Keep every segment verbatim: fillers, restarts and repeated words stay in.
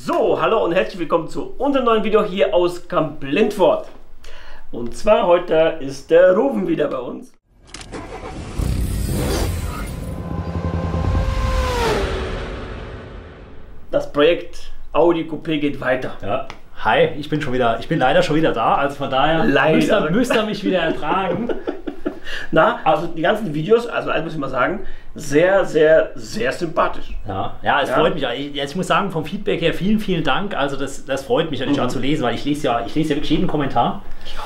So, hallo und herzlich willkommen zu unserem neuen Video hier aus Camp Lindfort. Und zwar heute ist der Rufen wieder bei uns. Das Projekt Audi Coupé geht weiter. Ja. Hi, ich bin schon wieder, ich bin leider schon wieder da, also von daher müsst ihr, müsst ihr mich wieder ertragen. Na, also die ganzen Videos, also eins muss ich mal sagen, sehr, sehr, sehr sympathisch. Ja, ja, es ja. freut mich. Ich, ich muss sagen, vom Feedback her vielen, vielen Dank. Also das, das freut mich natürlich mhm. auch zu lesen, weil ich lese ja, ich lese ja wirklich jeden Kommentar.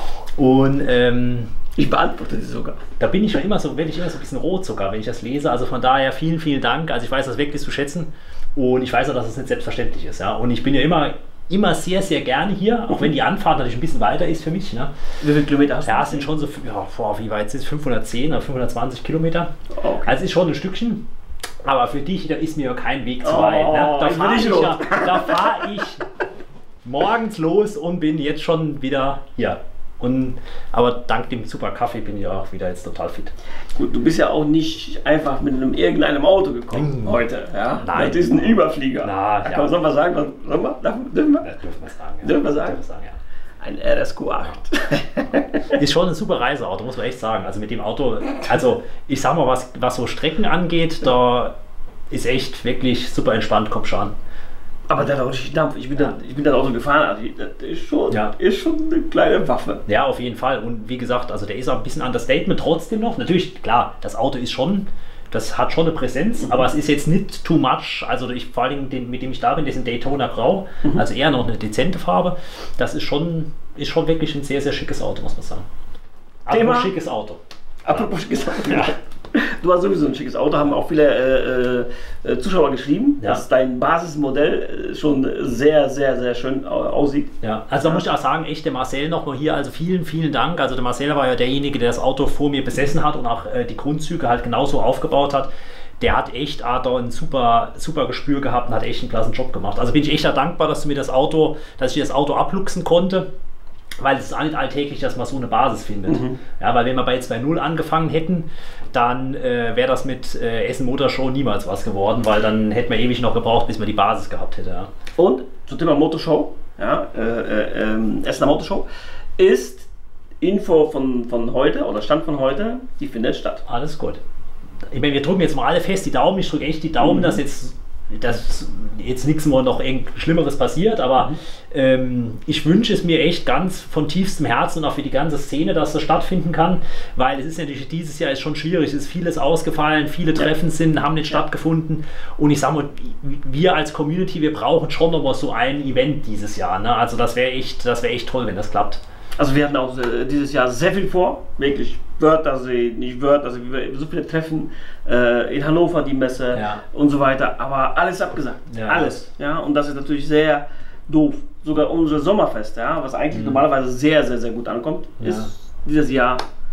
Und ähm, ich beantworte sie sogar. Da bin ich schon immer so, werde ich immer so ein bisschen rot sogar, wenn ich das lese. Also von daher vielen, vielen Dank. Also ich weiß das wirklich zu schätzen und ich weiß auch, dass es nicht selbstverständlich ist. Ja. Und ich bin ja immer immer sehr, sehr gerne hier, auch wenn die Anfahrt natürlich ein bisschen weiter ist für mich. Ne? Wie viele Kilometer hast du? Ja, es sind schon so, ja, boah, wie weit sind es? fünfhundertzehn oder fünfhundertzwanzig Kilometer. Okay. Also es ist schon ein Stückchen, aber für dich, da ist mir ja kein Weg zu weit. Oh, ne? Da fahre ich, ja, da fahr ich morgens los und bin jetzt schon wieder hier. Und, aber dank dem super Kaffee bin ich auch wieder jetzt total fit. Gut, du bist ja auch nicht einfach mit einem irgendeinem Auto gekommen mm. heute. Ja? Nein. Das ist ein Überflieger. Na, da ja. kann man, sollen wir sagen, was, sollen wir? Dürfen wir? Das dürfen wir sagen. Ja. Dürfen wir sagen? Dürfen wir sagen ja. Ein R S Q acht. Ist schon ein super Reiseauto, muss man echt sagen. Also mit dem Auto, also ich sag mal, was, was so Strecken angeht, da ist echt wirklich super entspannt, kommt schon an. Aber der hat auch richtig Dampf. Ich bin, ja. da, ich bin das Auto gefahren, also das ist schon, ja. ist schon eine kleine Waffe. Ja, auf jeden Fall. Und wie gesagt, also der ist auch ein bisschen Understatement trotzdem noch. Natürlich, klar, das Auto ist schon, das hat schon eine Präsenz, mhm. aber es ist jetzt nicht too much. Also ich, vor allem den, mit dem ich da bin, das ist ein Daytona Grau, mhm. also eher noch eine dezente Farbe. Das ist schon, ist schon wirklich ein sehr, sehr schickes Auto, muss man sagen. Thema? Apropos schickes Auto. Apropos schickes Auto, ja. Du hast sowieso ein schickes Auto, haben auch viele äh, äh, Zuschauer geschrieben, ja. dass dein Basismodell schon sehr, sehr, sehr schön aussieht. Ja, also da muss ich auch sagen, echt der Marcel nochmal hier, also vielen, vielen Dank. Also der Marcel war ja derjenige, der das Auto vor mir besessen hat und auch äh, die Grundzüge halt genauso aufgebaut hat. Der hat echt ah, da ein super, super Gespür gehabt und hat echt einen klassen Job gemacht. Also bin ich echt da dankbar, dass du mir das Auto, dass ich das Auto abluchsen konnte. Weil es ist auch nicht alltäglich, dass man so eine Basis findet. Mhm. Ja, weil wenn wir bei zwei null angefangen hätten, dann äh, wäre das mit äh, Essen Motorshow niemals was geworden, weil dann hätten wir ewig noch gebraucht, bis man die Basis gehabt hätte. Ja. Und zum Thema Motorshow, ja, äh, äh, Essener Motorshow, ist Info von, von heute oder Stand von heute, die findet statt. Alles gut. Ich meine, wir drücken jetzt mal alle fest die Daumen, ich drücke echt die Daumen, mhm. dass jetzt dass jetzt nichts mehr noch irgend Schlimmeres passiert, aber mhm. ähm, ich wünsche es mir echt ganz von tiefstem Herzen und auch für die ganze Szene, dass das stattfinden kann, weil es ist natürlich dieses Jahr ist schon schwierig, es ist vieles ausgefallen, viele Treffen sind, haben nicht ja. stattgefunden und ich sage mal, wir als Community, wir brauchen schon noch mal so ein Event dieses Jahr, ne? Also das wäre echt, das wäre echt toll, wenn das klappt. Also wir hatten auch äh, dieses Jahr sehr viel vor, wirklich Wörthersee, nicht Wörthersee, so viele Treffen, äh, in Hannover die Messe ja. und so weiter, aber alles abgesagt, ja. alles, ja, und das ist natürlich sehr doof. Sogar unser Sommerfest, ja, was eigentlich mhm. normalerweise sehr, sehr, sehr gut ankommt, ja. ist dieses Jahr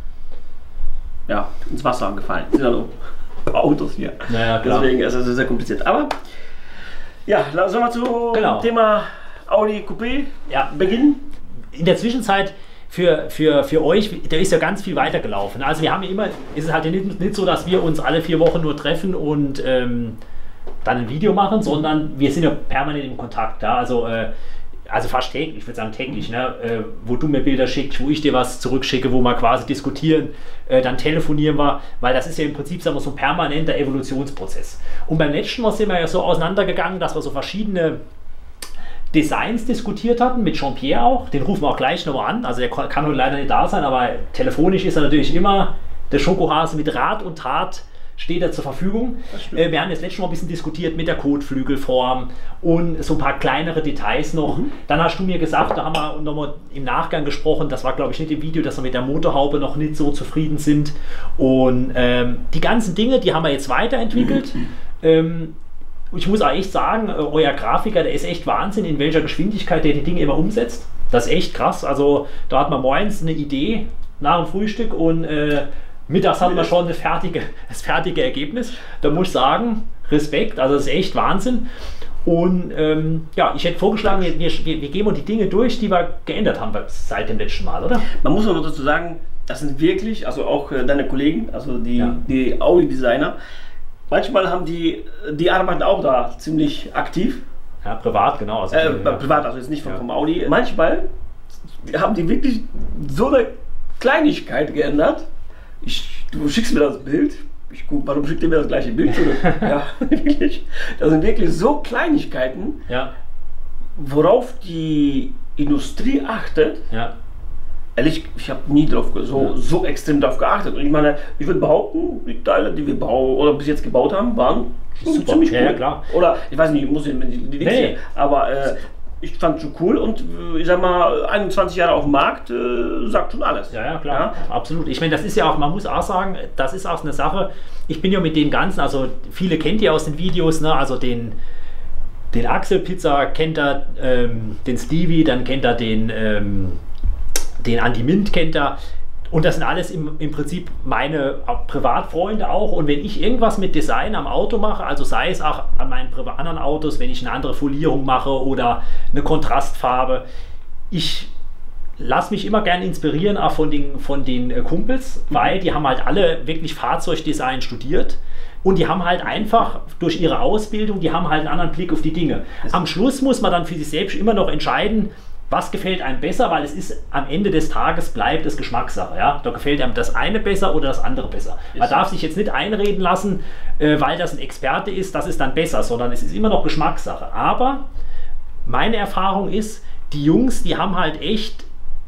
ja, ins Wasser gefallen. Sind ja nur Autos hier, ja, ja, deswegen ist es sehr, sehr kompliziert. Aber ja, sollen wir zu genau. Thema Audi Coupé ja. beginnen? In der Zwischenzeit für, für, für euch, da ist ja ganz viel weitergelaufen. Also wir haben ja immer, ist es halt nicht, nicht so, dass wir uns alle vier Wochen nur treffen und ähm, dann ein Video machen, sondern wir sind ja permanent im Kontakt. Ja? Also, äh, also fast täglich, ich würde sagen täglich, ne? äh, wo du mir Bilder schickst, wo ich dir was zurückschicke, wo wir quasi diskutieren, äh, dann telefonieren wir, weil das ist ja im Prinzip sagen wir, so ein permanenter Evolutionsprozess. Und beim letzten Mal sind wir ja so auseinandergegangen, dass wir so verschiedene Designs diskutiert hatten, mit Jean-Pierre auch, den rufen wir auch gleich nochmal an, also der kann heute leider nicht da sein, aber telefonisch ist er natürlich immer der Schokohase mit Rat und Tat, steht er zur Verfügung. Äh, wir haben jetzt letztes Mal ein bisschen diskutiert mit der Kotflügelform und so ein paar kleinere Details noch. Mhm. Dann hast du mir gesagt, da haben wir nochmal im Nachgang gesprochen, das war glaube ich nicht im Video, dass wir mit der Motorhaube noch nicht so zufrieden sind und ähm, die ganzen Dinge, die haben wir jetzt weiterentwickelt. Mhm. Ähm, Ich muss auch echt sagen, euer Grafiker, der ist echt Wahnsinn, in welcher Geschwindigkeit der die Dinge immer umsetzt. Das ist echt krass. Also da hat man morgens eine Idee nach dem Frühstück und äh, mittags hat man schon das fertige, das fertige Ergebnis. Da muss ich sagen, Respekt, also das ist echt Wahnsinn. Und ähm, ja, ich hätte vorgeschlagen, wir, wir, wir gehen mal die Dinge durch, die wir geändert haben seit dem letzten Mal, oder? Man muss aber dazu sagen, das sind wirklich, also auch äh, deine Kollegen, also die, ja. die Audi-Designer, manchmal haben die, die arbeiten auch da ziemlich aktiv. Ja, privat, genau. Also äh, die, ja. Privat, also jetzt nicht vom, Ja. vom Audi. Manchmal haben die wirklich so eine Kleinigkeit geändert. Ich, du schickst mir das Bild. Ich guck, warum schickt ihr mir das gleiche Bild zurück? Ja, wirklich. Das sind wirklich so Kleinigkeiten, Ja. worauf die Industrie achtet. Ja. Ehrlich, ich habe nie drauf ge- so, Ja. so extrem darauf geachtet. Und ich meine, ich würde behaupten, die Teile, die wir bauen oder bis jetzt gebaut haben, waren schon Super. ziemlich cool. Ja, ja, klar. Oder ich weiß nicht, ich muss die, die, die Nee. nee. aber äh, ich fand schon cool und äh, ich sag mal, einundzwanzig Jahre auf dem Markt äh, sagt schon alles. Ja, ja, klar, absolut. Ich meine, das ist ja auch, man muss auch sagen, das ist auch eine Sache, ich bin ja mit den ganzen, also viele kennt ihr aus den Videos, ne, also den, den Axel Pizza kennt er, ähm, den Stevie, dann kennt er den, ähm, den Andy Mint kennt er. Und das sind alles im, im Prinzip meine Privatfreunde auch. Und wenn ich irgendwas mit Design am Auto mache, also sei es auch an meinen anderen Autos, wenn ich eine andere Folierung mache oder eine Kontrastfarbe, ich lasse mich immer gerne inspirieren auch von den, von den äh, Kumpels, weil die haben halt alle wirklich Fahrzeugdesign studiert. Und die haben halt einfach durch ihre Ausbildung, die haben halt einen anderen Blick auf die Dinge. Am Schluss muss man dann für sich selbst immer noch entscheiden, was gefällt einem besser, weil es ist am Ende des Tages bleibt es Geschmackssache. Ja? Da gefällt einem das eine besser oder das andere besser. Man darf sich jetzt nicht einreden lassen, äh, weil das ein Experte ist, das ist dann besser, sondern es ist immer noch Geschmackssache. Aber meine Erfahrung ist, die Jungs, die haben halt echt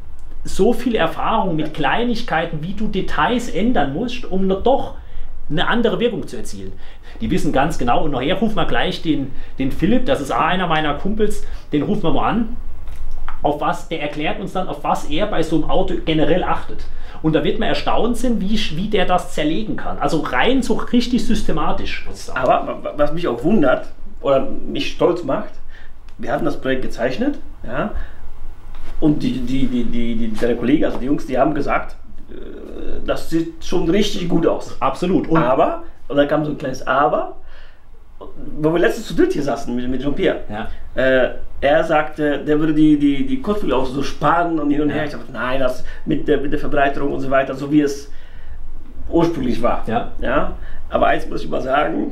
so viel Erfahrung mit Kleinigkeiten, wie du Details ändern musst, um noch doch eine andere Wirkung zu erzielen. Die wissen ganz genau, und nachher rufen wir gleich den, den Philipp, das ist auch einer meiner Kumpels, den rufen wir mal an. Auf was, der erklärt uns dann, auf was er bei so einem Auto generell achtet. Und da wird man erstaunt sein, wie, wie der das zerlegen kann. Also rein so richtig systematisch, muss ich sagen. Aber was mich auch wundert oder mich stolz macht, wir hatten das Projekt gezeichnet, ja, und die, die, die, die, die, der Kollege, also die Jungs, die haben gesagt, äh, das sieht schon richtig gut aus. Absolut. Und Aber, und dann kam so ein kleines Aber, wo wir letztens zu dritt hier saßen mit, mit Jean-Pierre. ja. Äh, er sagte, der würde die, die, die Kotflügel auch so spannen und hin und her. Ja. Ich dachte, nein, das mit der, mit der Verbreiterung und so weiter, so wie es ursprünglich war. Ja. Ja? Aber eins muss ich mal sagen,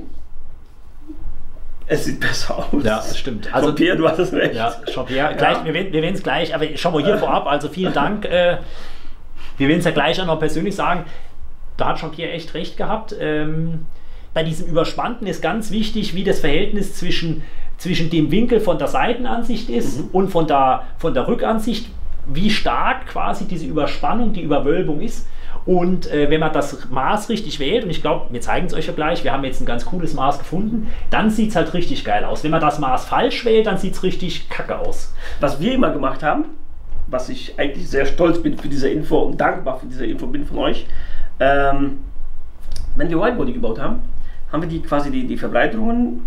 es sieht besser aus. Ja, das stimmt. Also, Jean-Pierre, du hattest recht. ja, Jean-Pierre, gleich, Ja. wir, wir werden es gleich, aber schau mal hier vorab, also vielen Dank. Äh, wir werden es ja gleich auch noch persönlich sagen, da hat Jean-Pierre echt recht gehabt. Ähm, bei diesem Überspannten ist ganz wichtig, wie das Verhältnis zwischen, zwischen dem Winkel von der Seitenansicht ist Mhm. und von der, von der Rückansicht, wie stark quasi diese Überspannung, die Überwölbung ist. Und äh, wenn man das Maß richtig wählt, und ich glaube, wir zeigen es euch ja gleich, wir haben jetzt ein ganz cooles Maß gefunden, dann sieht es halt richtig geil aus. Wenn man das Maß falsch wählt, dann sieht es richtig kacke aus. Was wir immer gemacht haben, was ich eigentlich sehr stolz bin für diese Info und dankbar für diese Info bin von euch, ähm, wenn wir Whitebody gebaut haben, haben wir die quasi die, die Verbreiterungen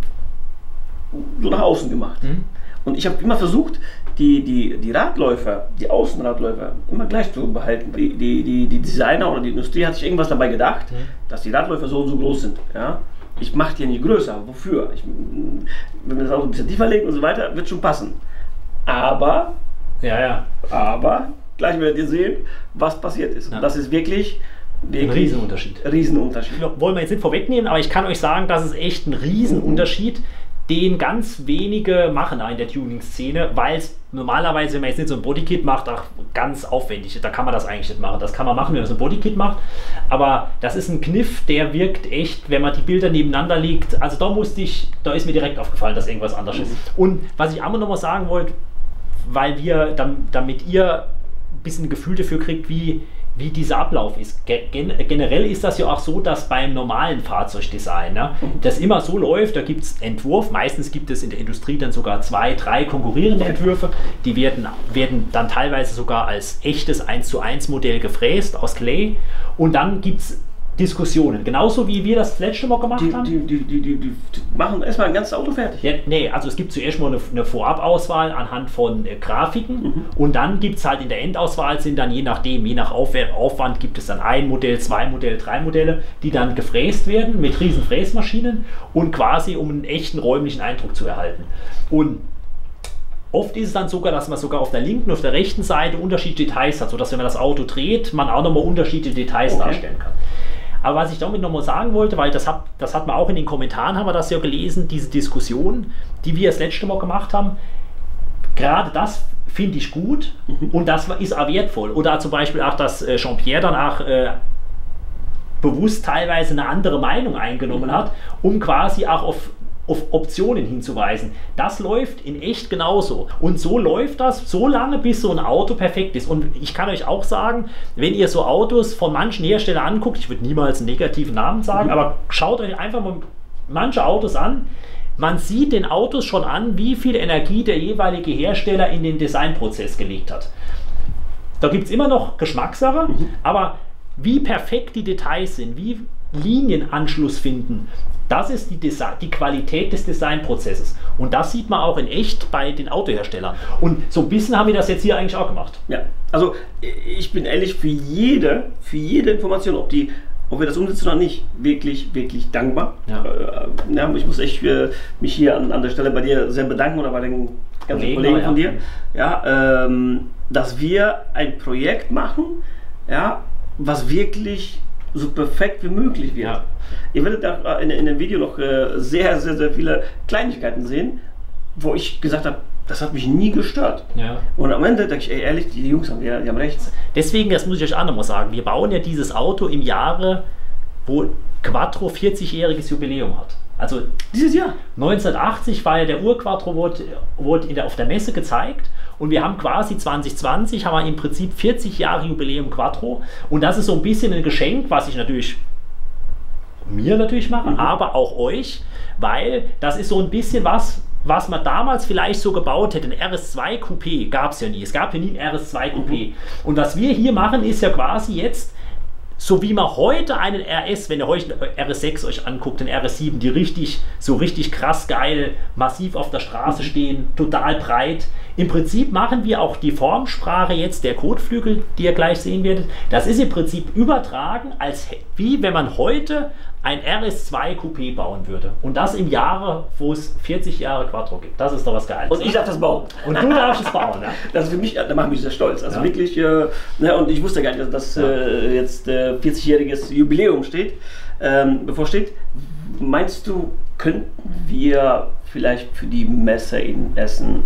so nach außen gemacht. Mhm. Und ich habe immer versucht, die, die, die Radläufer, die Außenradläufer immer gleich zu behalten. Die, die, die, die Designer oder die Industrie hat sich irgendwas dabei gedacht, Mhm. dass die Radläufer so und so groß sind. Ja? Ich mache die ja nicht größer. Wofür? Ich, wenn wir das Auto ein bisschen tiefer legen und so weiter, wird schon passen. Aber, Ja, ja. aber, gleich werdet ihr sehen, was passiert ist. Ja. Und das ist wirklich, wirklich Ein Riesenunterschied. Riesenunterschied. Wollen wir jetzt nicht vorwegnehmen, aber ich kann euch sagen, das ist echt ein Riesenunterschied, den ganz wenige machen in der Tuning-Szene, weil es normalerweise, wenn man jetzt nicht so ein Bodykit macht, auch ganz aufwendig ist. Da kann man das eigentlich nicht machen. Das kann man machen, wenn man so ein Bodykit macht. Aber das ist ein Kniff, der wirkt echt, wenn man die Bilder nebeneinander legt. Also da musste ich, da ist mir direkt aufgefallen, dass irgendwas anders ist. Und was ich auch noch mal sagen wollte, weil wir, damit ihr ein bisschen ein Gefühl dafür kriegt, wie wie dieser Ablauf ist. Gen generell ist das ja auch so, dass beim normalen Fahrzeugdesign, ne, das immer so läuft, da gibt es Entwurf, meistens gibt es in der Industrie dann sogar zwei, drei konkurrierende Entwürfe, die werden, werden dann teilweise sogar als echtes eins zu eins Modell gefräst aus Clay und dann gibt es Diskussionen, genauso wie wir das letzte Mal gemacht Die, haben. die, die, die, die, die machen erstmal ein ganzes Auto fertig. Ja, nee, also es gibt zuerst mal eine, eine Vorabauswahl anhand von äh, Grafiken Mhm. und dann gibt es halt in der Endauswahl sind dann je nachdem, je nach Aufw- Aufwand gibt es dann ein Modell, zwei Modelle, drei Modelle, die dann gefräst werden mit riesen Fräsmaschinen und quasi um einen echten räumlichen Eindruck zu erhalten. Und oft ist es dann sogar, dass man sogar auf der linken und auf der rechten Seite unterschiedliche Details hat, sodass wenn man das Auto dreht, man auch nochmal unterschiedliche Details Okay. darstellen kann. Aber was ich damit nochmal sagen wollte, weil das hat, das hat man auch in den Kommentaren, haben wir das ja gelesen, diese Diskussion, die wir das letzte Mal gemacht haben, gerade das finde ich gut mhm. und das ist auch wertvoll. Oder zum Beispiel auch, dass äh, Jean-Pierre dann auch äh, bewusst teilweise eine andere Meinung eingenommen mhm. hat, um quasi auch auf auf Optionen hinzuweisen. Das läuft in echt genauso. Und so läuft das so lange, bis so ein Auto perfekt ist. Und ich kann euch auch sagen, wenn ihr so Autos von manchen Herstellern anguckt, ich würde niemals einen negativen Namen sagen, mhm. aber schaut euch einfach mal manche Autos an. Man sieht den Autos schon an, wie viel Energie der jeweilige Hersteller in den Designprozess gelegt hat. Da gibt es immer noch Geschmackssache, mhm. aber wie perfekt die Details sind, wie Linienanschluss finden, das ist die, Desi- die Qualität des Designprozesses. Und das sieht man auch in echt bei den Autoherstellern. Und so ein bisschen haben wir das jetzt hier eigentlich auch gemacht. Ja, also ich bin ehrlich, für jede, für jede Information, ob, die, ob wir das umsetzen oder nicht, wirklich, wirklich dankbar. Ja. Äh, ja, ich muss echt äh, mich hier an, an der Stelle bei dir sehr bedanken oder bei den ganzen Kollegen, Kollegen von dir, ja, ähm, dass wir ein Projekt machen, ja, was wirklich so perfekt wie möglich wird. Ja. Ihr werdet auch in, in dem Video noch äh, sehr, sehr, sehr viele Kleinigkeiten sehen, wo ich gesagt habe, das hat mich nie gestört. Ja. Und am Ende denke ich, ey, ehrlich, die Jungs haben, die, die haben recht. Deswegen, das muss ich euch auch nochmal sagen, wir bauen ja dieses Auto im Jahre, wo Quattro vierzig-jähriges Jubiläum hat. Also dieses Jahr. neunzehnhundertachtzig war ja der Ur-Quattro, wurde, wurde in der, auf der Messe gezeigt. Und wir haben quasi zwanzig zwanzig, haben wir im Prinzip vierzig Jahre Jubiläum Quattro. Und das ist so ein bisschen ein Geschenk, was ich natürlich mir natürlich mache, mhm. aber auch euch, weil das ist so ein bisschen was, was man damals vielleicht so gebaut hätte. Ein R S zwei Coupé gab es ja nie. Es gab ja nie ein R S zwei Coupé. Mhm. Und was wir hier machen, ist ja quasi jetzt, so wie man heute einen R S, wenn ihr heute R S sechs euch anguckt, den R S sieben, die richtig, so richtig krass geil, massiv auf der Straße stehen, total breit. Im Prinzip machen wir auch die Formsprache jetzt der Kotflügel, die ihr gleich sehen werdet. Das ist im Prinzip übertragen, als wie wenn man heute ein R S zwei Coupé bauen würde. Und das im Jahre, wo es vierzig Jahre Quattro gibt. Das ist doch was Geiles. Und ich darf das bauen. Und du darfst es bauen, ja. Das ist für mich, da mache ich mich sehr stolz. Also ja. wirklich, äh, ne, und ich wusste gar nicht, dass ja. äh, jetzt äh, vierzig-jähriges Jubiläum steht, ähm, bevorsteht. Meinst du, könnten wir vielleicht für die Messe in Essen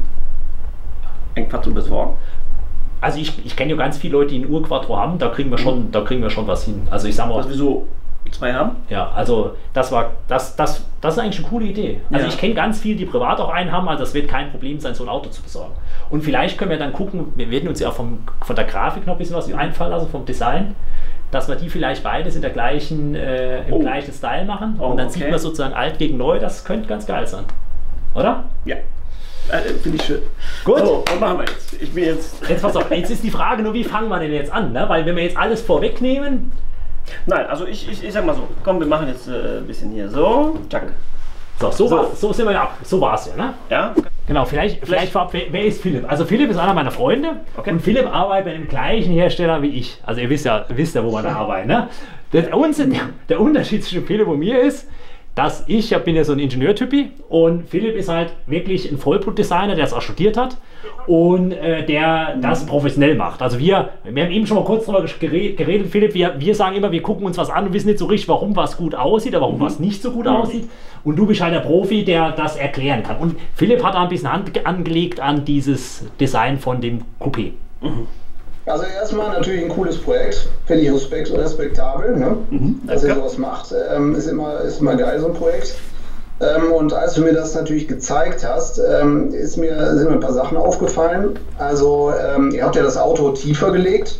ein Quattro besorgen? Also ich, ich kenne ja ganz viele Leute, die ein Ur-Quattro haben, da kriegen wir schon, da kriegen wir schon was hin. Also ich sag mal. Was wir so zwei haben? Ja, also das war, das, das, das ist eigentlich eine coole Idee. Also ja. ich kenne ganz viele, die privat auch einen haben, also das wird kein Problem sein, so ein Auto zu besorgen. Und vielleicht können wir dann gucken, wir werden uns ja auch vom, von der Grafik noch ein bisschen was einfallen lassen, vom Design, dass wir die vielleicht beides in der gleichen, äh, im oh. gleichen Style machen. Oh, und dann okay. sieht man sozusagen alt gegen neu, das könnte ganz geil sein. Oder? Ja. Äh, Finde ich schön. Gut. So, was machen wir jetzt? Ich bin jetzt. Jetzt pass auf, jetzt ist die Frage nur, wie fangen wir denn jetzt an? Ne? Weil wenn wir jetzt alles vorwegnehmen. Nein, also ich, ich, ich sag mal so, komm, wir machen jetzt äh, ein bisschen hier so. Zack. So, so, so. War, so sind wir ja, so war es ja, ne? Ja. Genau, vielleicht, vielleicht, vielleicht vorab, wer, wer ist Philipp? Also Philipp ist einer meiner Freunde okay. und Philipp arbeitet bei dem gleichen Hersteller wie ich. Also ihr wisst ja, wisst ja wo wir da arbeiten, ne? Der, der Unterschied zwischen Philipp und mir ist, dass ich, ich bin ja so ein Ingenieurtypi und Philipp ist halt wirklich ein Vollblutdesigner, der es auch studiert hat und äh, der das professionell macht. Also wir, wir haben eben schon mal kurz darüber geredet, Philipp, wir, wir sagen immer, wir gucken uns was an und wissen nicht so richtig, warum was gut aussieht, aber warum was nicht so gut aussieht. Und du bist halt der Profi, der das erklären kann. Und Philipp hat da ein bisschen Hand angelegt an dieses Design von dem Coupé. Mhm. Also erstmal natürlich ein cooles Projekt, finde ich respekt, respektabel, ne? Mhm, dass ihr sowas macht, ähm, ist, immer, ist immer geil, so ein Projekt. Ähm, und als du mir das natürlich gezeigt hast, ähm, ist mir, sind mir ein paar Sachen aufgefallen. Also ähm, ihr habt ja das Auto tiefer gelegt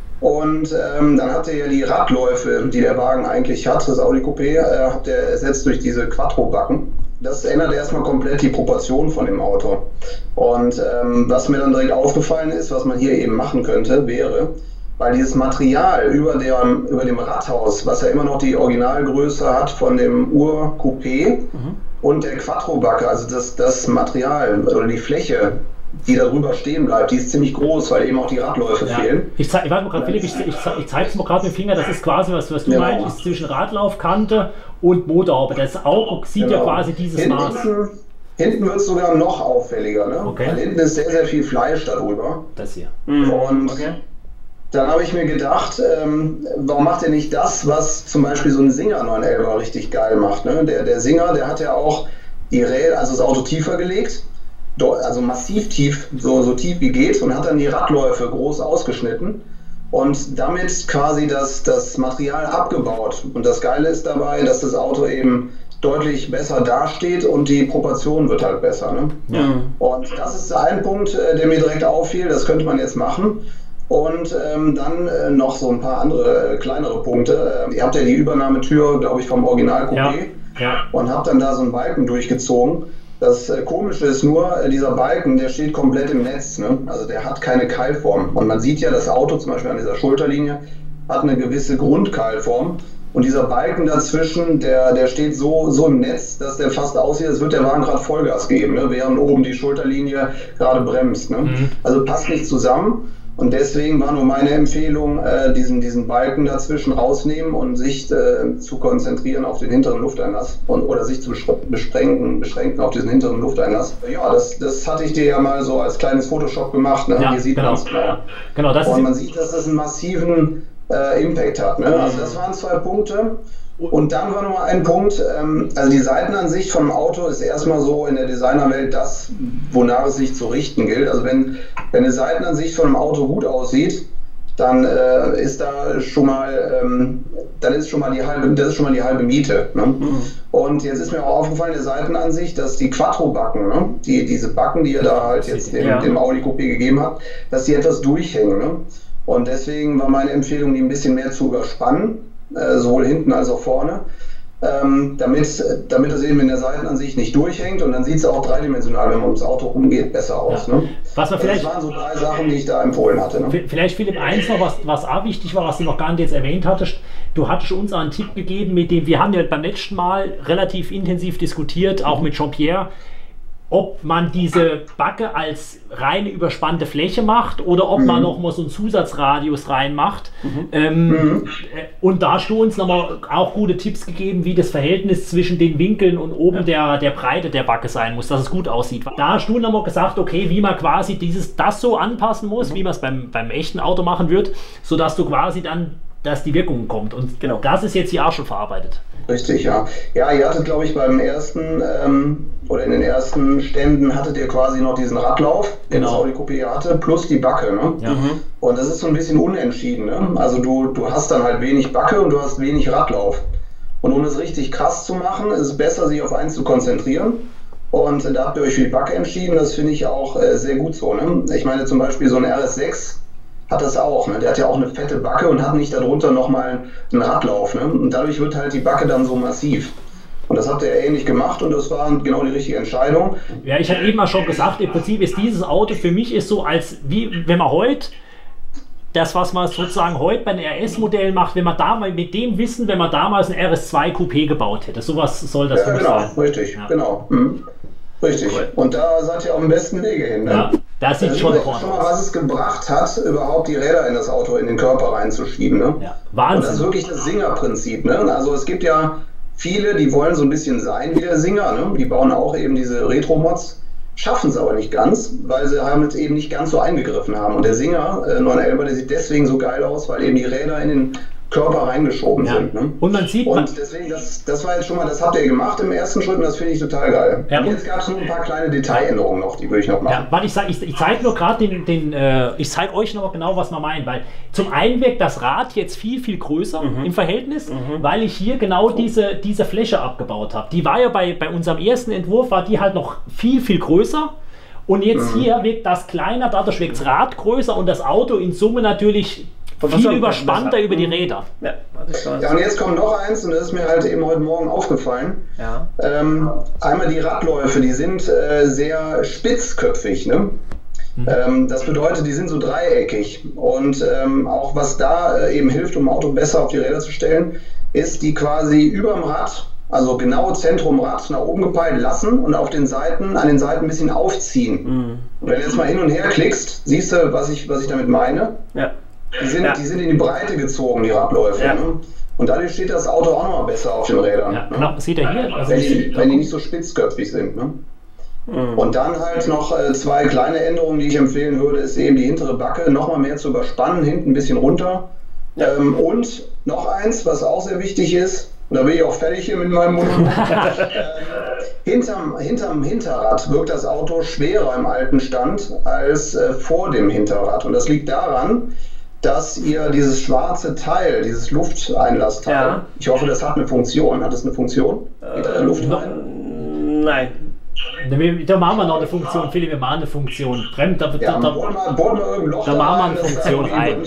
und ähm, dann habt ihr ja die Radläufe, die der Wagen eigentlich hat, das Audi Coupé, äh, habt ihr ersetzt durch diese Quattro-Backen. Das ändert erstmal komplett die Proportion von dem Auto. Und ähm, was mir dann direkt aufgefallen ist, was man hier eben machen könnte, wäre, weil dieses Material über dem, über dem Radhaus, was ja immer noch die Originalgröße hat von dem Ur-Coupé mhm. und der Quattro-Backe, also das, das Material oder die Fläche, die darüber stehen bleibt, die ist ziemlich groß, weil eben auch die Radläufe ja. fehlen. Ich, zeig, ich warte mal gerade, Philipp, ich, ich, ich zeige es mal gerade mit dem Finger, das ist quasi, was, was du genau. meinst, ist zwischen Radlaufkante und Motorhaube. Das Auge sieht genau. ja quasi dieses hinten, Maß. Hinten wird es sogar noch auffälliger, ne? Okay. Weil hinten ist sehr, sehr viel Fleisch darüber. Das hier. Und okay. dann habe ich mir gedacht, ähm, warum macht er nicht das, was zum Beispiel so ein Singer neun elfer richtig geil macht. Ne? Der, der Singer, der hat ja auch die Räder, also das Auto tiefer gelegt, also massiv tief, so, so tief wie geht, und hat dann die Radläufe groß ausgeschnitten und damit quasi das, das Material abgebaut. Und das Geile ist dabei, dass das Auto eben deutlich besser dasteht und die Proportion wird halt besser. Ne? Ja. Und das ist ein Punkt, der mir direkt auffiel, das könnte man jetzt machen. Und ähm, dann äh, noch so ein paar andere äh, kleinere Punkte. Äh, ihr habt ja die Übernahmetür, glaube ich, vom Original-Coupé, ja, ja. und habt dann da so einen Balken durchgezogen. Das äh, Komische ist nur, äh, dieser Balken, der steht komplett im Netz. Ne? Also der hat keine Keilform. Und man sieht ja, das Auto zum Beispiel an dieser Schulterlinie hat eine gewisse Grundkeilform. Und dieser Balken dazwischen, der, der steht so, so im Netz, dass der fast aussieht, als würde der Wagen gerade Vollgas geben, ne? Während oben die Schulterlinie gerade bremst. Ne? Mhm. Also passt nicht zusammen. Und deswegen war nur meine Empfehlung, äh, diesen, diesen Balken dazwischen rausnehmen und sich äh, zu konzentrieren auf den hinteren Lufteinlass und, oder sich zu beschränken, beschränken auf diesen hinteren Lufteinlass. Ja, das, das hatte ich dir ja mal so als kleines Photoshop gemacht. Ne? Ja, Hier sieht genau. man es klar. Genau, das und man sieht, dass das einen massiven äh, Impact hat. Ne? Also das waren zwei Punkte. Und dann war nochmal ein Punkt, ähm, also die Seitenansicht vom Auto ist erstmal so in der Designerwelt das, wonach es sich zu richten gilt. Also wenn, wenn eine Seitenansicht von einem Auto gut aussieht, dann äh, ist da schon mal, ähm, dann ist schon mal die halbe, das ist schon mal die halbe Miete. Ne? Mhm. Und jetzt ist mir auch aufgefallen, der Seitenansicht, dass die Quattro-Backen, ne? die, diese Backen, die ihr da halt jetzt dem, ja. dem Audi Coupé gegeben habt, dass die etwas durchhängen. Ne? Und deswegen war meine Empfehlung, die ein bisschen mehr zu überspannen. Äh, sowohl hinten als auch vorne, ähm, damit, damit das eben in der Seitenansicht nicht durchhängt, und dann sieht es auch dreidimensional, wenn man ums Auto rumgeht, besser aus. Ja. Ne? Was man vielleicht, das waren so drei Sachen, die ich da empfohlen hatte. Ne? Vielleicht Philipp, eins noch, was, was auch wichtig war, was du noch gar nicht jetzt erwähnt hattest, du hattest uns einen Tipp gegeben, mit dem wir haben ja beim letzten Mal relativ intensiv diskutiert, auch mit Jean-Pierre, ob man diese Backe als reine überspannte Fläche macht oder ob mhm. man noch mal so einen Zusatzradius reinmacht. Mhm. Ähm, mhm. Und da hast du uns nochmal auch gute Tipps gegeben, wie das Verhältnis zwischen den Winkeln und oben ja. der, der Breite der Backe sein muss, dass es gut aussieht. Da hast du nochmal gesagt, okay, wie man quasi dieses, das so anpassen muss, mhm. wie man es beim, beim echten Auto machen wird, sodass du quasi dann, dass die Wirkung kommt. Und genau, das ist jetzt hier auch schon verarbeitet. Richtig, ja. Ja, ihr hattet, glaube ich, beim ersten ähm, oder in den ersten Ständen hattet ihr quasi noch diesen Radlauf, den genau. das Audi Coupé hatte, plus die Backe. Ne? Ja. Mhm. Und das ist so ein bisschen unentschieden. Ne? Also du, du hast dann halt wenig Backe und du hast wenig Radlauf. Und um es richtig krass zu machen, ist es besser, sich auf eins zu konzentrieren. Und da habt ihr euch für die Backe entschieden. Das finde ich auch äh, sehr gut so. Ne? Ich meine zum Beispiel so ein R S sechs hat das auch. Ne? Der hat ja auch eine fette Backe und hat nicht darunter nochmal einen Radlauf. Ne? Und dadurch wird halt die Backe dann so massiv. Und das habt ihr ähnlich gemacht und das war genau die richtige Entscheidung. Ja, ich hatte eben mal schon gesagt, im Prinzip ist dieses Auto für mich ist so, als wie wenn man heute das, was man sozusagen heute bei den R S-Modellen macht, wenn man damals mit dem Wissen, wenn man damals ein R S zwei Coupé gebaut hätte. Sowas soll das ja, für mich genau, sein. Richtig, ja. genau. Mhm. Richtig. Cool. Und da seid ihr auf dem besten Wege hin. Ne? Ja, das sieht das schon schon mal, was es gebracht hat, überhaupt die Räder in das Auto, in den Körper reinzuschieben. Ne? Ja. Wahnsinn. Und das ist wirklich das Singer-Prinzip. Ne? Also es gibt ja viele, die wollen so ein bisschen sein wie der Singer. Ne? Die bauen auch eben diese Retro-Mods, schaffen es aber nicht ganz, weil sie halt eben nicht ganz so eingegriffen haben. Und der Singer äh, neun elfer, der sieht deswegen so geil aus, weil eben die Räder in den Körper reingeschoben ja. sind. Ne? Und man sieht... Und man deswegen, das, das war jetzt schon mal, das habt ihr gemacht im ersten Schritt und das finde ich total geil. Ja, und jetzt gab es nur ein paar kleine Detailänderungen noch, die würde ich noch machen. Ja, weil ich sage, ich, ich zeige nur gerade den, den äh, ich zeige euch noch genau, was man meint, weil zum einen wirkt das Rad jetzt viel, viel größer mhm. im Verhältnis, mhm. weil ich hier genau diese, diese Fläche abgebaut habe. Die war ja bei, bei unserem ersten Entwurf, war die halt noch viel, viel größer. Und jetzt mhm. hier wirkt das kleiner, dadurch wirkt das Rad größer und das Auto in Summe natürlich viel überspannter über die Räder. Ja, ja, und jetzt kommt noch eins, und das ist mir halt eben heute Morgen aufgefallen. Ja. Ähm, einmal die Radläufe, die sind äh, sehr spitzköpfig. Ne? Mhm. Ähm, das bedeutet, die sind so dreieckig. Und ähm, auch was da äh, eben hilft, um ein Auto besser auf die Räder zu stellen, ist die quasi überm Rad, also genau Zentrum Rad nach oben gepeilt lassen und auf den Seiten, an den Seiten ein bisschen aufziehen. Mhm. Und wenn du jetzt mal hin und her klickst, siehst du, was ich, was ich damit meine. Ja. Die sind, ja. die sind in die Breite gezogen, die Radläufe. Ja. Ne? Und dadurch steht das Auto auch noch mal besser auf den Rädern. Ja, ne? Genau, seht ihr hier? Also wenn, die, wenn die nicht so spitzköpfig sind. Ne? Mhm. Und dann halt noch äh, zwei kleine Änderungen, die ich empfehlen würde, ist eben die hintere Backe nochmal mehr zu überspannen, hinten ein bisschen runter. Ja. Ähm, und noch eins, was auch sehr wichtig ist, und da bin ich auch fertig hier mit meinem Monolog. äh, hinterm, hinterm Hinterrad wirkt das Auto schwerer im alten Stand als äh, vor dem Hinterrad. Und das liegt daran, dass ihr dieses schwarze Teil, dieses Lufteinlassteil, ja. ich hoffe, das hat eine Funktion. Hat es eine Funktion? Äh, Luft rein? Nein. Da machen wir noch eine Funktion, Philipp, wir machen eine Funktion. Brem, da, da, ja, da, bohren wir, bohren wir irgendein Loch da machen wir eine Funktion rein.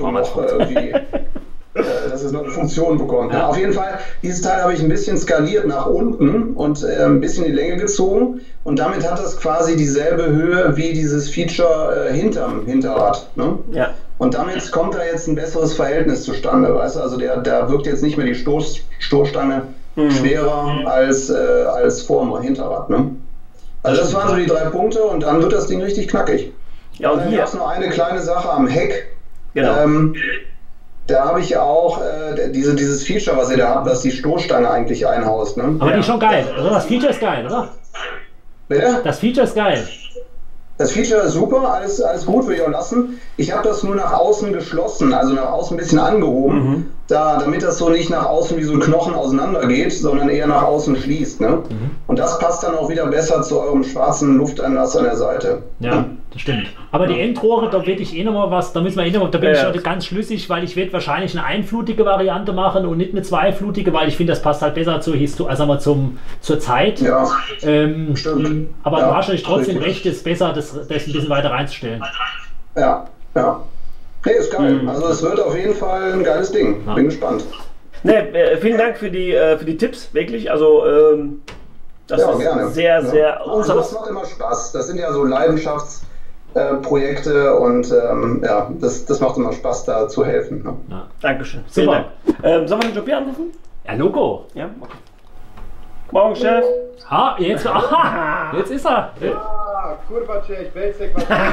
Dass es noch eine Funktion bekommt. Ja. Auf jeden Fall, dieses Teil habe ich ein bisschen skaliert nach unten und äh, ein bisschen die Länge gezogen und damit hat es quasi dieselbe Höhe wie dieses Feature äh, hinterm Hinterrad. Ne? Ja. Und damit kommt da jetzt ein besseres Verhältnis zustande, weißt du? Also der, der wirkt jetzt nicht mehr die Stoß, Stoßstange mhm. schwerer als, äh, als vor dem Hinterrad. Ne? Also das waren so die drei Punkte und dann wird das Ding richtig knackig. Ja, und dann hier ist noch eine kleine Sache am Heck. Genau. Ähm, Da habe ich auch äh, diese, dieses Feature, was ihr da habt, dass die Stoßstange eigentlich einhaust. Ne? Aber ja. Die ist schon geil, oder? Das Feature ist geil, oder? Bitte? Das Feature ist geil. Das Feature ist super, alles, alles gut, würde ich auch lassen. Ich habe das nur nach außen geschlossen, also nach außen ein bisschen angehoben, mhm. da, damit das so nicht nach außen wie so ein Knochen auseinander geht, sondern eher nach außen schließt. Ne? Mhm. Und das passt dann auch wieder besser zu eurem schwarzen Lufteinlass an der Seite. Ja, ne? Das stimmt. Aber die Endrohre, da werde ich eh nochmal was, da müssen wir eh noch, da bin ja, ich heute ganz schlüssig, weil ich werde wahrscheinlich eine einflutige Variante machen und nicht eine zweiflutige, weil ich finde, das passt halt besser zur Histo also mal zum, zur Zeit. Ja, ähm, stimmt. Aber ja, du hast natürlich trotzdem recht, es ist besser, das, das ein bisschen weiter reinzustellen. Ja, ja. Nee, ist geil. Mhm. Also es wird auf jeden Fall ein geiles Ding. Ja. Bin gespannt. Nee, äh, vielen Dank für die, äh, für die Tipps, wirklich. Also ähm, das ja, ist gerne. sehr, ja. sehr... Also das macht immer Spaß. Das sind ja so Leidenschafts... Projekte und ähm, ja, das, das macht immer Spaß, da zu helfen. Ne? Ja. Dankeschön. Vielen Dank. Ähm, sollen wir den Job hier anrufen? Ja, Logo. Ja, okay. Morgen, Chef. Ha, jetzt, aha, jetzt ist er. Ja, Kurva Cech, Belzec,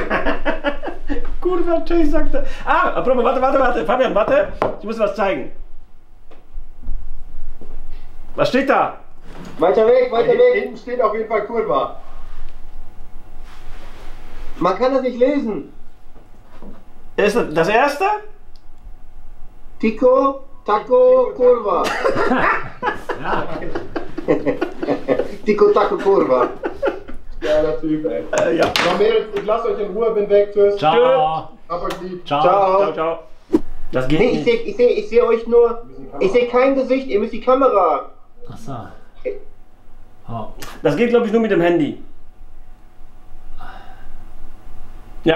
Kurva Cech, sagt er. Ah, apropos, warte, warte, warte. Fabian, warte. Ich muss was zeigen. Was steht da? Weiter weg, weiter weg. Hinten steht auf jeden Fall Kurva. Man kann das nicht lesen. Ist das das erste? Tico, Taco, Kurva. Ja. Tico, Taco, Kurva. Geiler Typ, ey. Äh, ja. Noch mehr, ich lasse euch in Ruhe, bin weg. Tschüss. Ciao. Hab euch lieb. Ciao. Ciao. Ciao, ciao. Das geht nee, nicht. ich sehe ich seh, ich seh euch nur. Ich sehe kein Gesicht, ihr müsst die Kamera. Achso. Oh. Das geht, glaube ich, nur mit dem Handy. Ja.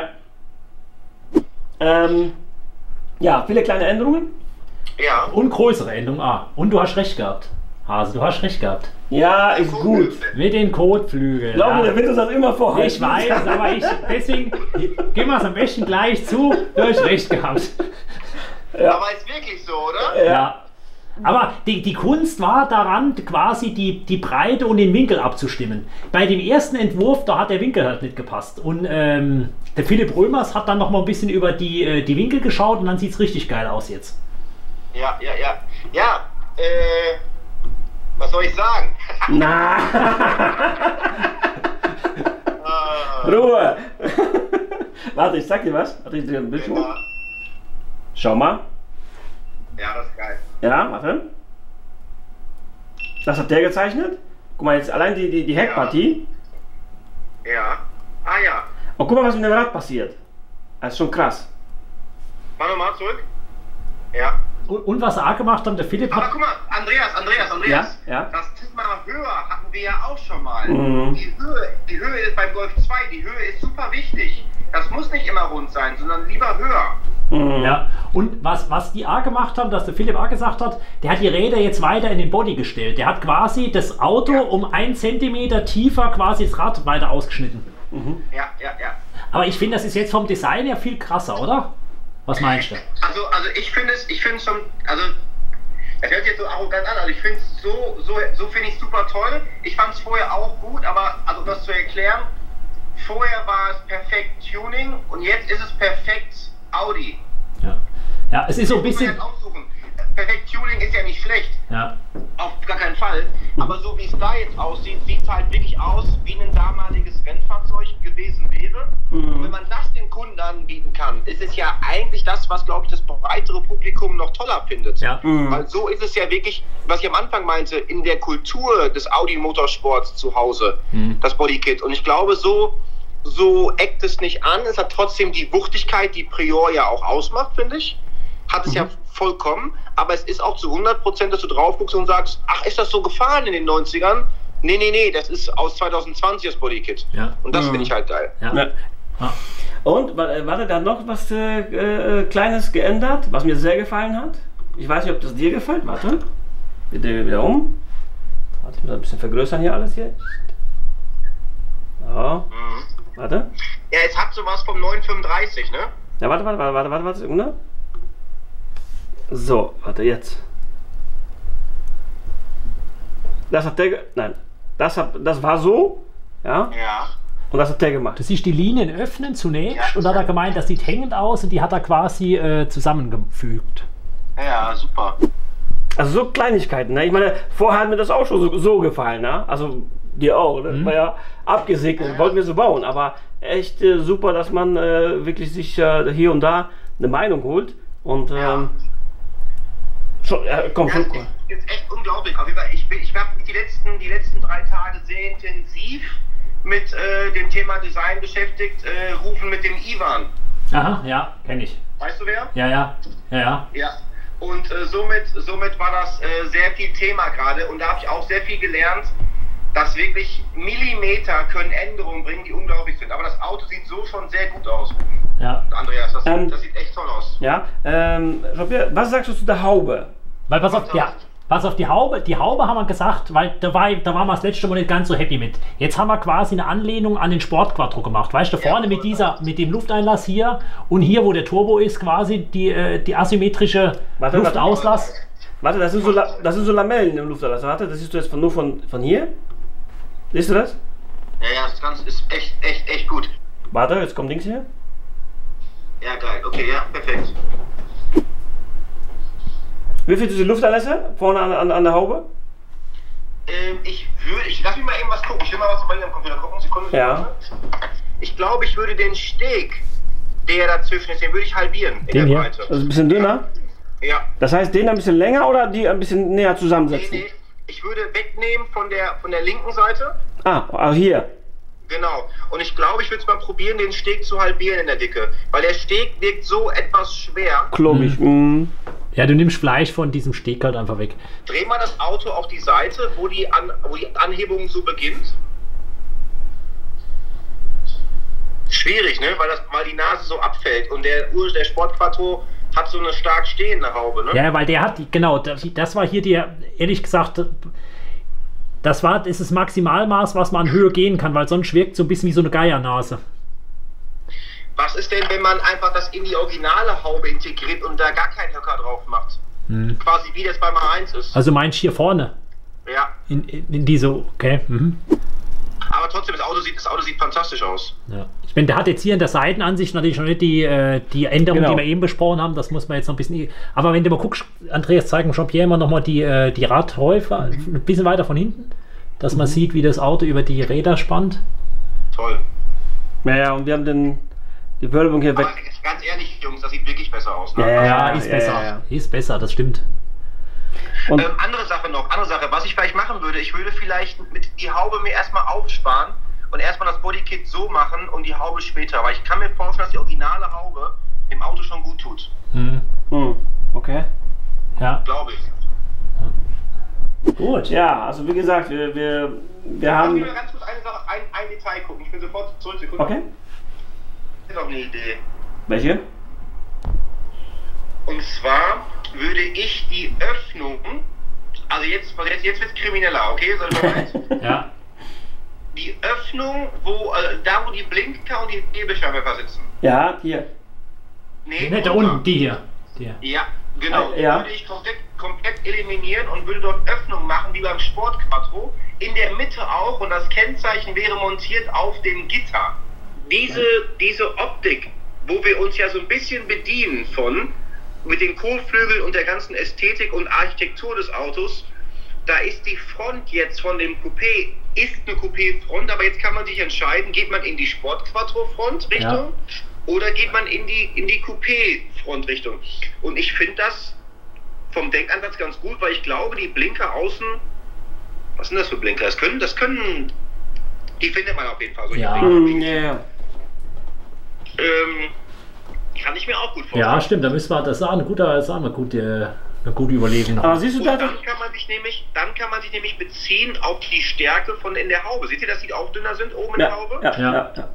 Ähm, ja, viele kleine Änderungen. Ja. Und größere Änderungen. Ah, und du hast recht gehabt. Hase, du hast recht gehabt. Ja, ist gut. Mit den Kotflügeln. Glaub mir, ja. der wird uns das immer vorhalten. Ich weiß, aber ich, deswegen, gehen wir es am besten gleich zu. Du hast recht gehabt. Ja. Aber ist wirklich so, oder? Ja. ja. Aber die, die Kunst war daran, quasi die, die Breite und den Winkel abzustimmen. Bei dem ersten Entwurf, da hat der Winkel halt nicht gepasst. Und ähm, der Philipp Römers hat dann noch mal ein bisschen über die, äh, die Winkel geschaut und dann sieht es richtig geil aus jetzt. Ja, ja, ja. Ja, äh, was soll ich sagen? Na. Ruhe. Warte, ich sag dir was. Warte, ich dir ein bisschen. Ja. Schau mal. Ja, das ist geil. Ja, warte. Das hat der gezeichnet. Guck mal, jetzt allein die, die, die Heckpartie. Ja. ja. Ah ja. Und guck mal, was mit dem Rad passiert. Das ist schon krass. Mach nochmal zurück. Ja. Und, und was er auch gemacht hat, der Philipp hat... Aber guck mal, Andreas, Andreas, Andreas. Ja, ja. Das Thema höher hatten wir ja auch schon mal. Mhm. Die Höhe, die Höhe ist beim Golf zwei, die Höhe ist super wichtig. Das muss nicht immer rund sein, sondern lieber höher. Mhm. Ja, und was, was die A gemacht haben, dass der Philipp A gesagt hat, der hat die Räder jetzt weiter in den Body gestellt. Der hat quasi das Auto ja. um einen Zentimeter tiefer quasi das Rad weiter ausgeschnitten. Mhm. Ja, ja, ja. Aber ich finde, das ist jetzt vom Design her viel krasser, oder? Was meinst du? Also, also ich finde es, ich finde es schon, also das hört sich jetzt so arrogant an, also ich finde es so, so, so finde ich es super toll. Ich fand es vorher auch gut, aber also um das zu erklären, vorher war es perfekt Tuning und jetzt ist es perfekt Audi. Ja, ja, es ist so ein bisschen... perfekt Tuning ist ja nicht schlecht. Ja. Auf gar keinen Fall. Aber so wie es da jetzt aussieht, sieht es halt wirklich aus, wie ein damaliges Rennfahrzeug gewesen wäre. Mhm. Und wenn man das den Kunden anbieten kann, ist es ja eigentlich das, was, glaube ich, das breitere Publikum noch toller findet. Ja. Mhm. Weil so ist es ja wirklich, was ich am Anfang meinte, in der Kultur des Audi-Motorsports zu Hause, mhm. das Bodykit. Und ich glaube, so, so eckt es nicht an. Es hat trotzdem die Wuchtigkeit, die Prior ja auch ausmacht, finde ich. Hat es mhm. ja vollkommen, aber es ist auch zu hundert Prozent, dass du drauf guckst und sagst, ach, ist das so gefahren in den neunzigern? Nee, nee, nee, das ist aus zwanzig zwanzig das Bodykit. Ja. Und das mhm. finde ich halt geil. Ja. Ja. Ja. Und, warte, da hat noch was äh, äh, Kleines geändert, was mir sehr gefallen hat. Ich weiß nicht, ob das dir gefällt. Warte, bitte wieder um. Warte, ich muss ein bisschen vergrößern hier alles hier. Ja. Mhm. Warte. Ja, es hat sowas vom neun fünfunddreißig, ne? Ja, warte, warte, warte, warte, warte, warte, Sekunde. So, warte, jetzt. Das hat der, nein, das, hat, das war so, ja. Ja. Und das hat der gemacht. Du siehst die Linien öffnen zunächst ja. und dann hat er gemeint, das sieht hängend aus und die hat er quasi äh, zusammengefügt. Ja, super. Also so Kleinigkeiten, ne? Ich meine, vorher hat mir das auch schon so, so gefallen, ne? Also dir auch, das mhm. war ja abgesegnet, ja. wollten wir so bauen, aber echt äh, super, dass man äh, wirklich sich äh, hier und da eine Meinung holt und ja. ähm, schon, äh, komm, ja, schon, das ist, ist echt unglaublich. Auf jeden Fall, ich bin, ich habe die letzten, die letzten drei Tage sehr intensiv mit äh, dem Thema Design beschäftigt, äh, rufen mit dem Ivan. Aha, ja, kenne ich. Weißt du wer? Ja, ja, ja, ja. Ja. Und äh, somit, somit war das äh, sehr viel Thema gerade und da habe ich auch sehr viel gelernt, dass wirklich Millimeter können Änderungen bringen, die unglaublich sind. Aber das Auto sieht so schon sehr gut aus. Ja. Andreas, das, ähm, das sieht echt toll aus. Ja, ähm, Jean-Pierre, was sagst du zu der Haube? Weil pass auf, ja, pass auf die Haube, die Haube haben wir gesagt, weil da, war, da waren wir das letzte Mal nicht ganz so happy mit. Jetzt haben wir quasi eine Anlehnung an den Sportquattro gemacht. Weißt du, vorne ja, mit dieser, mit dem Lufteinlass hier und hier, wo der Turbo ist, quasi die, äh, die asymmetrische warte, Luftauslass. Warte, warte, das sind so, das sind so Lamellen im Lufteinlass. Warte, das siehst du jetzt von, nur von, von hier? Siehst du das? Ja, ja, das Ganze ist echt, echt, echt gut. Warte, jetzt kommt links hier. Ja, geil. Okay, ja, perfekt. Wie viel ist die Lufteinlässe vorne an, an, an der Haube? Ähm, ich würde, ich lass mich mal eben was gucken. Ich will mal was bei Ihnen am Computer gucken. Sekunde. Ja. Ich glaube, ich würde den Steg, der dazwischen ist, den würde ich halbieren in den der hier? Breite. Also ein bisschen dünner? Ja. Das heißt, den ein bisschen länger oder die ein bisschen näher zusammensetzen? Nee, nee. Ich würde wegnehmen von der, von der linken Seite. Ah, also hier. Genau. Und ich glaube, ich würde es mal probieren, den Steg zu halbieren in der Dicke. Weil der Steg wirkt so etwas schwer. Klobig. Mhm. Mhm. Ja, du nimmst Fleisch von diesem Steg halt einfach weg. Dreh mal das Auto auf die Seite, wo die, An wo die Anhebung so beginnt. Schwierig, ne? Weil, das, weil die Nase so abfällt. Und der, der Sportquattro hat so eine stark stehende Haube, ne? Ja, weil der hat, die, genau, das war hier die, ehrlich gesagt, das war das ist das Maximalmaß, was man an Höhe gehen kann, weil sonst wirkt so ein bisschen wie so eine Geiernase. Was ist denn, wenn man einfach das in die originale Haube integriert und da gar keinen Höcker drauf macht? Hm. Quasi wie das beim A eins ist. Also meinst du hier vorne? Ja. In, in, in diese, okay. Mhm. Aber trotzdem, das Auto sieht, das Auto sieht fantastisch aus. Ja. Ich meine, der hat jetzt hier in der Seitenansicht natürlich noch nicht die, äh, die Änderung, genau, die wir eben besprochen haben. Das muss man jetzt noch ein bisschen. Aber wenn du mal guckst, Andreas, zeigen Jean-Pierre immer noch mal die, äh, die Radhäufer ein bisschen weiter von hinten, dass man mhm. sieht, wie das Auto über die Räder spannt. Toll. Naja, und wir haben den, die Wölbung hier weg. Aber ganz ehrlich, Jungs, das sieht wirklich besser aus. Ne? Ja, ja, ja, ist ja, besser. Ja, ja. Ist besser, das stimmt. Und ähm, andere Sache noch, andere Sache, was ich vielleicht machen würde, ich würde vielleicht mit die Haube mir erstmal aufsparen und erstmal das Bodykit so machen und die Haube später, weil ich kann mir vorstellen, dass die originale Haube dem Auto schon gut tut. Hm. Hm. Okay. Ja. Glaube ich. Ja. Gut. Ja, also wie gesagt, wir, wir, wir haben... Ich will ganz kurz eine Sache, ein, ein Detail gucken, ich bin sofort zurück. Sekunde. Okay. Das ist noch eine Idee. Welche? Und zwar würde ich die Öffnung, also jetzt, jetzt, jetzt wird es krimineller, okay? Seid ihr bereit? Ja. Die Öffnung, wo, äh, da wo die Blinker und die Nebelscheinwerfer sitzen. Ja, hier. Nee, ne, da unten, die hier. Die hier. Ja, genau. Ja. Würde ich komplett, komplett eliminieren und würde dort Öffnung machen, wie beim Sportquattro. In der Mitte auch, und das Kennzeichen wäre montiert auf dem Gitter. Diese, diese Optik, wo wir uns ja so ein bisschen bedienen von, mit den Kotflügeln und der ganzen Ästhetik und Architektur des Autos, da ist die Front jetzt von dem Coupé, ist eine Coupé-Front, aber jetzt kann man sich entscheiden, geht man in die Sport-Quattro-Front-Richtung ja. oder geht man in die, in die Coupé-Front-Richtung. Und ich finde das vom Denkansatz ganz gut, weil ich glaube, die Blinker außen, was sind das für Blinker? Das können, das können, die findet man auf jeden Fall. Ja. Mm, yeah. ähm, kann ich mir auch gut vorstellen. Ja, stimmt, da müssen wir, das ist auch eine gute, das ist auch eine gute, eine gute Überlegung. Aber siehst du da, dann kann man sich nämlich, dann kann man sich nämlich beziehen auf die Stärke von in der Haube. Seht ihr, dass die auch dünner sind oben in ja, der Haube? Ja, ja, ja, ja.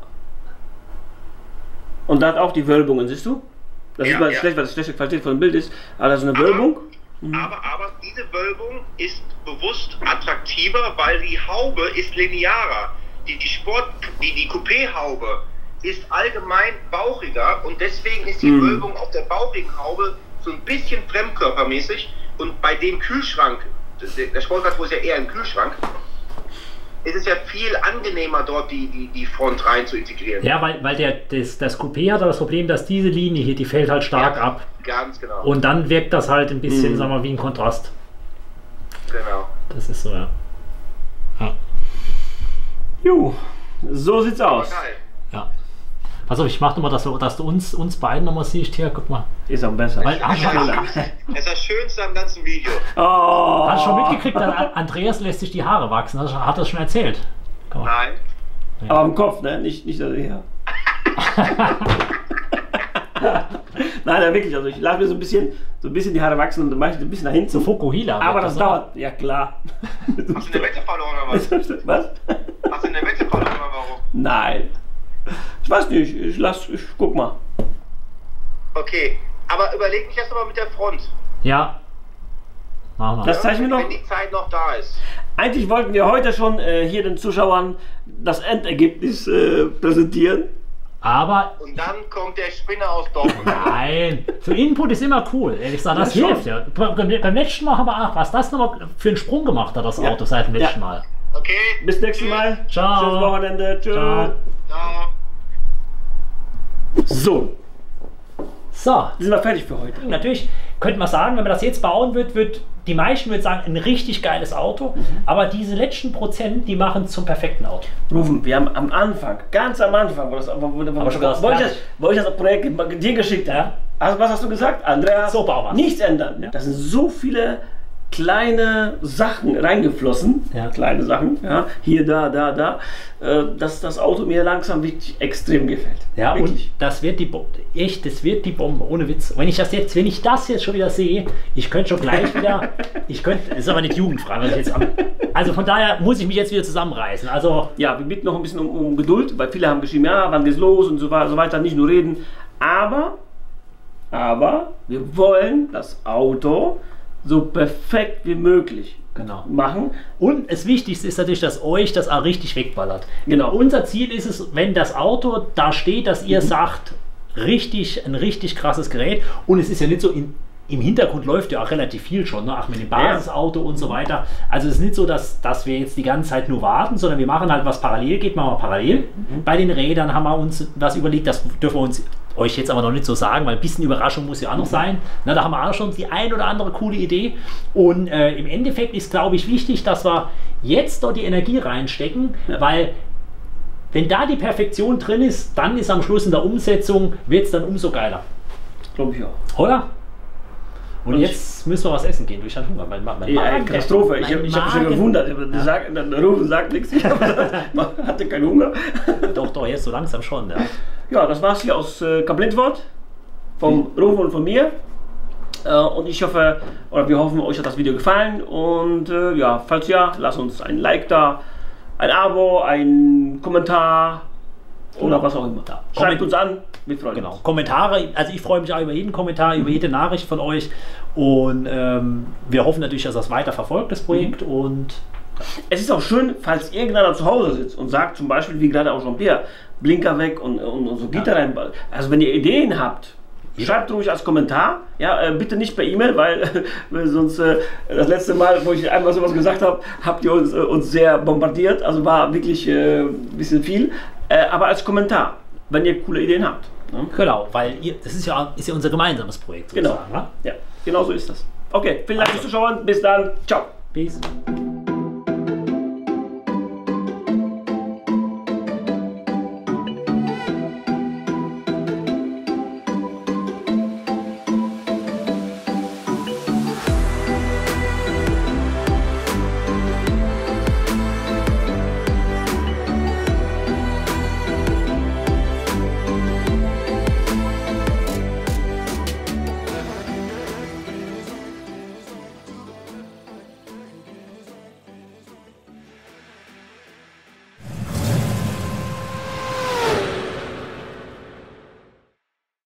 Und da hat auch die Wölbungen, siehst du? Das ja, ist mal ja. schlecht, weil das schlechte Qualität von dem Bild ist. Aber das ist eine Wölbung. Aber, aber, aber diese Wölbung ist bewusst attraktiver, weil die Haube ist linearer. Die, die Sport, die, die Coupé-Haube ist allgemein bauchiger und deswegen ist die mm. Wölbung auf der bauchigen Haube so ein bisschen fremdkörpermäßig. Und bei dem Kühlschrank, der Sportquattro ist ja eher ein Kühlschrank, ist es ja viel angenehmer, dort die, die, die Front rein zu integrieren. Ja, weil, weil der, das, das Coupé hat das Problem, dass diese Linie hier, die fällt halt stark ja, ab. Ganz genau. Und dann wirkt das halt ein bisschen, mhm. sagen wir mal, wie ein Kontrast. Genau. Das ist so, ja. ja. Jo, so sieht's aus. Geil. Ja. Pass auf, ich mach nochmal, dass du, dass du uns, uns beiden nochmal siehst. Hier, guck mal. Ist auch besser. Weil, das, ist das, ist das Schönste am ganzen Video. Oh. Hast du schon mitgekriegt, dass Andreas lässt sich die Haare wachsen? Hat er das schon erzählt? Nein. Ja. Aber am Kopf, ne? Nicht, nicht also hier. Nein, nein, wirklich. Also ich lasse mir so ein bisschen, so ein bisschen die Haare wachsen und dann mache ich ein bisschen nach hinten. So Fukuhila. Aber das, das dauert. Ja, klar. Hast du eine Wette verloren oder was? Was? Hast du eine Wette verloren oder warum? Nein. Ich weiß nicht. Ich lass, ich guck mal. Okay. Aber überleg dich das aber mit der Front. Ja. Machen wir. Das zeichnen wir noch. Wenn die Zeit noch da ist. Eigentlich wollten wir heute schon äh, hier den Zuschauern das Endergebnis äh, präsentieren. Aber. Und dann kommt der Spinner aus Dortmund. Nein, für Input ist immer cool. Ehrlich gesagt, das ja, hilft ja. Beim letzten Mal haben wir auch, was das nochmal für einen Sprung gemacht hat, das ja. Auto seit dem letzten ja. Mal. Okay. Bis nächstes Mal. Ciao. Schönes Wochenende. Tschüss. Ciao. Ciao. So. So. Sind wir fertig für heute. Natürlich könnte man sagen, wenn man das jetzt bauen wird, wird die meisten würden sagen, ein richtig geiles Auto. Mhm. Aber diese letzten Prozent, die machen es zum perfekten Auto. Rufen, wir haben am Anfang, ganz am Anfang, wo, das, wo, wo, wo, Aber schon wo, ich, das, wo ich das Projekt dir geschickt habe, ja. also, was hast du gesagt? Andreas, so bauen wir. Nichts ändern. Ja. Da sind so viele kleine Sachen reingeflossen, ja. kleine Sachen, ja, hier, da, da, da, äh, dass das Auto mir langsam wirklich extrem gefällt. Ja, wirklich. Und das wird die Bombe, echt, das wird die Bombe, ohne Witz. Wenn ich das jetzt, wenn ich das jetzt schon wieder sehe, ich könnte schon gleich wieder, ich könnte, das ist aber nicht jugendfrei, was ich jetzt am, also von daher muss ich mich jetzt wieder zusammenreißen. Also ja, wir bitten noch ein bisschen um, um Geduld, weil viele haben geschrieben, ja, wann geht's los und so weiter, nicht nur reden, aber, aber wir wollen das Auto so perfekt wie möglich genau. machen. Und das Wichtigste ist natürlich, dass euch das auch richtig wegballert. Genau. Unser Ziel ist es, wenn das Auto da steht, dass ihr mhm. sagt, richtig, ein richtig krasses Gerät. Und es ist ja nicht so, in, im Hintergrund läuft ja auch relativ viel schon, ne? Ach, mit dem Basisauto ja. und so weiter. Also es ist nicht so, dass, dass wir jetzt die ganze Zeit nur warten, sondern wir machen halt, was parallel geht, machen wir parallel. Mhm. Bei den Rädern haben wir uns was überlegt, das dürfen wir uns euch jetzt aber noch nicht so sagen, weil ein bisschen Überraschung muss ja auch noch sein. Na, da haben wir auch schon die ein oder andere coole Idee. Und äh, im Endeffekt ist, glaube ich, wichtig, dass wir jetzt dort die Energie reinstecken, ja. weil wenn da die Perfektion drin ist, dann ist am Schluss in der Umsetzung, wird es dann umso geiler. Glaube ich auch. Oder? Und, und jetzt müssen wir was essen gehen, durch den Hunger. Mein, mein ja, Magen, Katastrophe. Ich habe hab mich schon gewundert. Ja. Sagt, der Rufen sagt nichts. Ich man hatte keinen Hunger. Doch, doch, jetzt so langsam schon. Ja, ja das war's hier aus äh, Kablintwort. Vom mhm. Rufen und von mir. Äh, und ich hoffe, oder wir hoffen, euch hat das Video gefallen. Und äh, ja, falls ja, lasst uns ein Like da, ein Abo, ein Kommentar. Oder genau. was auch immer. Ja. Schreibt uns an, wir freuen genau. uns. Kommentare, also ich freue mich auch über jeden Kommentar, mhm. über jede Nachricht von euch. Und ähm, wir hoffen natürlich, dass das weiter verfolgt, das Projekt. Mhm. Und es ist auch schön, falls irgendeiner zu Hause sitzt und sagt zum Beispiel, wie gerade auch Jean-Pierre, Blinker weg und, und, und so Gitter ja. rein. Also wenn ihr Ideen habt, ja. schreibt ruhig als Kommentar. Ja, äh, bitte nicht per E-Mail, weil, weil sonst äh, das letzte Mal, wo ich einmal sowas gesagt habe, habt ihr uns, äh, uns sehr bombardiert. Also war wirklich äh, ein bisschen viel. Äh, aber als Kommentar. wenn ihr coole Ideen habt. Ne? Genau, weil ihr, das ist ja, ist ja unser gemeinsames Projekt. Genau. Ne? Ja, genau so ist das. Okay, vielen Dank fürs Zuschauen. Bis dann. Ciao. Peace.